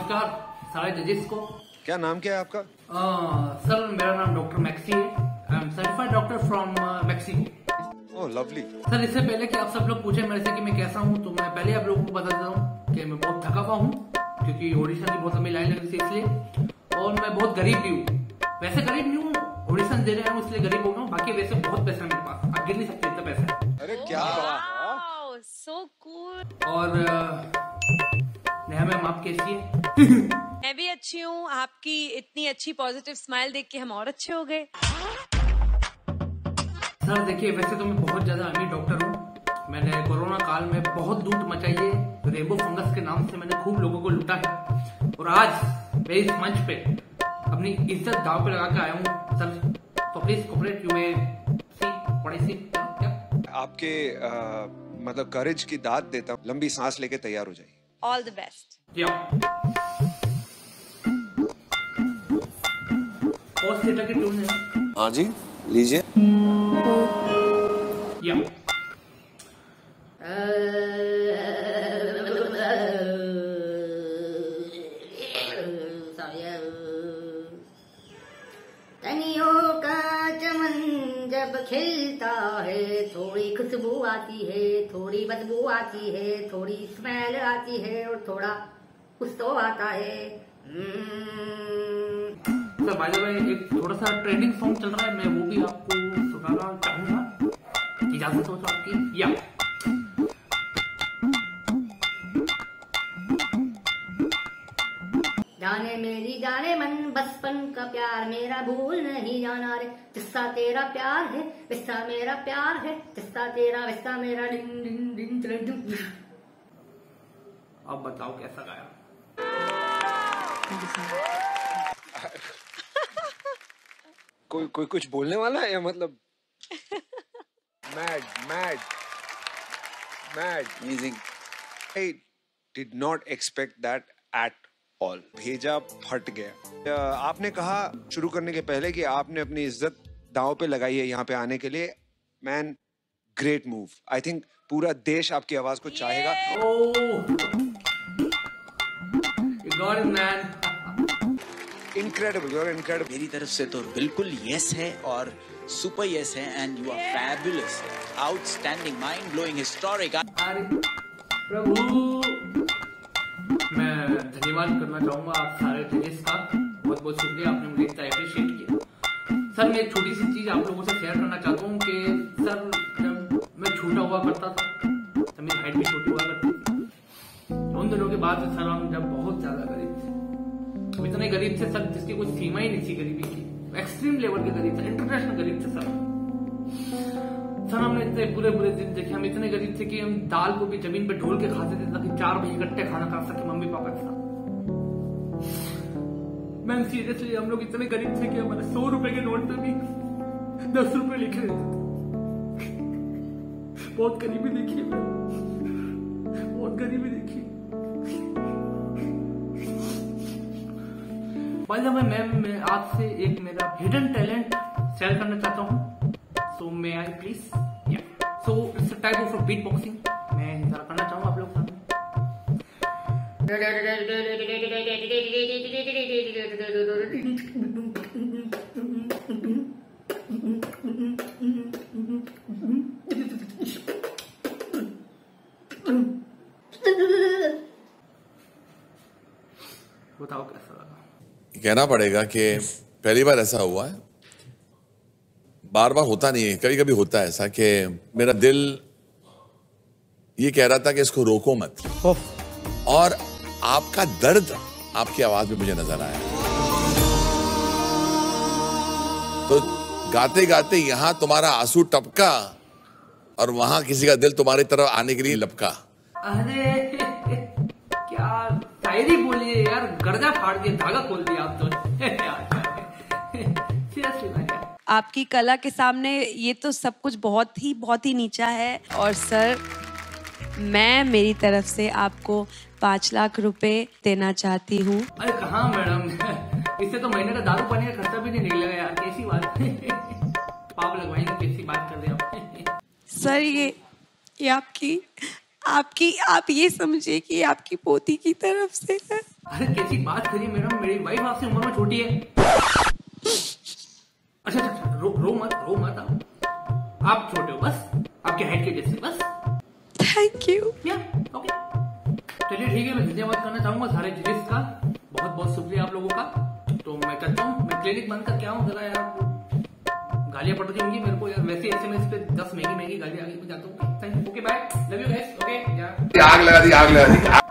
नमस्कार सारे जजेस को। क्या नाम क्या है आपका? सर मेरा नाम डॉक्टर मैक्सी है। I am certified doctor from Mexico. Oh lovely. Sir इससे पहले कि आप सब लोग पूछे मेरे से कि मैं कैसा हूँ, तो मैं पहले आप लोगों को बता देता हूँ कि मैं बहुत थका हुआ हूँ, क्योंकि ऑडिशन की बहुत लंबी लाइन लगी थी इसलिए, और मैं बहुत गरीब भी हूँ। वैसे गरीब नहीं हूँ, ऑडिशन दे रहे हैं इसलिए गरीब हो गया हूँ, बाकी वैसे बहुत पैसा है मेरे पास, आप गिर नहीं सकते इतना पैसा है। अरे क्या सो कूल। और नेहा मैम आप कैसी है? मैं भी अच्छी हूँ, आपकी इतनी अच्छी पॉजिटिव स्माइल देख के हम और अच्छे हो गए। सर देखिए, वैसे तो मैं बहुत ज्यादा अमीर डॉक्टर हूँ। मैंने कोरोना काल में बहुत लूट मचाई है, रेबो फंगस के नाम से मैंने खूब लोगों को लूटा है, और आज मैं इस मंच पे अपनी इज्जत दांव पे लगा के आया हूँ सर। तो please cooperate, you may see what I see. आपके मतलब करेज की दाद देता हूँ, लंबी सांस लेके तैयार हो जाइए। All the best. या और थिएटर की ट्यून है। हाँ जी लीजिए। या तनियों का चमन जब खिलता है, थोड़ी खुशबू आती है, थोड़ी बदबू आती है, थोड़ी स्मेल आती है, और थोड़ा कुछ तो आता है। सर बाय द वे एक थोड़ा सा ट्रेंडिंग सॉन्ग चल रहा है, मैं वो भी आपको सुनाना चाहूंगा, इजाजत हो तो आपकी। या जाने मेरी जाने मन बचपन का प्यार मेरा भूल नहीं जाना रे, जिसका तेरा प्यार है वैसा मेरा प्यार है, जिसका तेरा वैसा मेरा डिंग डिंग डिंग डिंग डिंग। अब बताओ कैसा गाया? कोई कुछ बोलने वाला है या मतलब mad mad mad amazing. I did not expect that at all. भेजा फट गया। आपने कहा शुरू करने के पहले कि आपने अपनी इज्जत दांव पे लगाई है यहाँ पे आने के लिए। Man great move. I think पूरा देश आपकी आवाज को चाहेगा। God man, incredible, you are incredible. मेरी तरफ से तो बिल्कुल यस है और सुपर यस है, and you are fabulous, outstanding, mind blowing, historic. अरे प्रभु, मैं धन्यवाद करना चाहूंगा आप सारे जजेस का। बहुत बहुत शुक्रिया, आपने मुझे इतना अप्रिशिएट किया। सर मैं एक छोटी सी चीज आप लोगों से शेयर करना चाहता हूँ कि सर जब मैं छोटा हुआ करता था तब मेरी हाइट भी छोटी हुआ करती थी। उन दिनों के बाद सर हम जब बहुत ज्यादा गरीब थे, हम इतने गरीब थे सर जिसकी कोई सीमा ही नहीं थी गरीबी की। एक्सट्रीम लेवल के गरीब थे, इंटरनेशनल गरीब थे सर। हमने इतने बुरे बुरे दिन देखे। हम इतने गरीब थे कि हम दाल को भी जमीन पे ढोल के खाते थे ताकि 4 बजे इकट्ठे खाना खा सके मम्मी पापा के साथ। मैम सीरियसली हम लोग इतने गरीब थे कि हमारे 100 रुपए के नोट पे भी 10 रुपए लिखे रहते थे। बहुत गरीबी देखी है, बहुत गरीबी देखी। भाई जब मैं आपसे एक मेरा हिडन टैलेंट शेयर करना चाहता हूँ। So may I please? Yeah. So it's a type of beatboxing. मैं जरा करना चाहूँगा आप लोग सामने। बताओ कैसा लगा? कहना पड़ेगा कि पहली बार ऐसा हुआ है, बार बार होता नहीं है, कभी कभी होता है ऐसा कि मेरा दिल ये कह रहा था कि इसको रोको मत, और आपका दर्द आपकी आवाज में मुझे नजर आया। तो गाते गाते यहां तुम्हारा आंसू टपका और वहां किसी का दिल तुम्हारी तरफ आने के लिए लपका। अरे क्या शायरी बोली है यार, गर्दा फाड़ दिया, धागा खोल दिया आप तो। सीरियसली भाई, आपकी कला के सामने ये तो सब कुछ बहुत ही नीचा है। और सर मैं मेरी तरफ से आपको 5 लाख रुपए देना चाहती हूँ। अरे कहाँ मैडम, इससे तो महीने का दारू पानी का खर्चा भी नहीं निकलेगा यार, कैसी बात। पाप लगवाएंगे, कैसी बात कर रहे आप। सर ये आपकी आप ये समझिए कि आपकी पोती की तरफ से है। अरे कैसी बात करिए मैडम, मेरी वाइफ आपसे उम्र में छोटी है। अच्छा रो मत आप छोटे हो बस, आपके हाइट के जैसे बस। Thank you. ओके चलिए ठीक है, मैं धन्यवाद करना चाहूंगा सारे जजेस का, बहुत बहुत शुक्रिया आप लोगों का। तो मैं करता हूँ, मैं क्लिनिक बंद करके आऊँ जरा यार, गालियां पड़ रही होंगी मेरे को यार, वैसे SMS पे 10 महंगी गालियां आगे जाता हूँ। Okay bye, love you guys. Okay आग लगा दी